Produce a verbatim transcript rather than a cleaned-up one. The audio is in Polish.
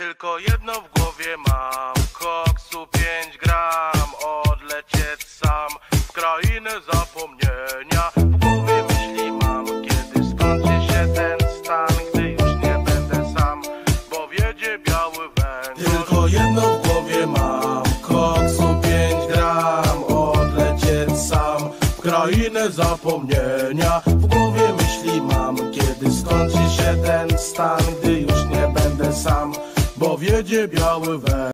Tylko jedno w głowie mam, koksu pięć gram, odlecieć sam w krainę zapomnienia. W głowie myśli mam, kiedy skończy się ten stan, gdy już nie będę sam, bo wiedzie biały węgiel. Tylko jedno w głowie mam, koksu pięć gram, odlecieć sam w krainę zapomnienia. W głowie myśli mam, kiedy skończy się ten stan, gdy już nie będę sam, bo wiedzie biały węgiel.